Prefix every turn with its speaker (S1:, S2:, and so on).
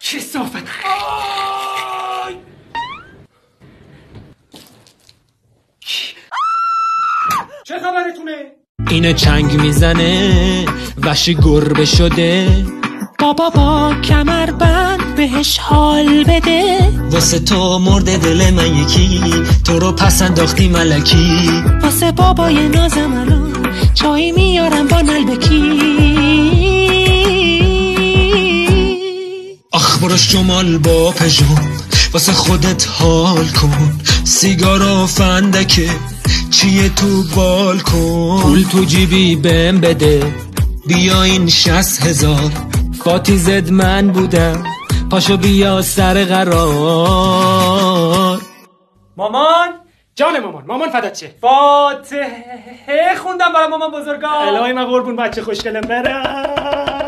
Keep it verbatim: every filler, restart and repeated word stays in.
S1: کثافت. چه خبرتونه؟
S2: اینو چنگ میزنه وحشی گربه شده. بابا با کمر بند بهش حال بده. واسه تو مرده دل من یکی، تو رو پس انداختی ملکی. واسه بابای نازم الان چای میارم با نلبکی. آخ برو شمال با پژون، واسه خودت حال کن. سیگارا فندکه چیه تو بالکن. پول تو جیبی بهم بده، بیا این شصت هزار. فاتی زد من بودم، پاشو بیا سر قرار.
S1: مامان جان مامان، مامان فدات چه؟ فاتحه خوندم برای مامان بزرگا. الهی من قربون بچه خوشگلم برم.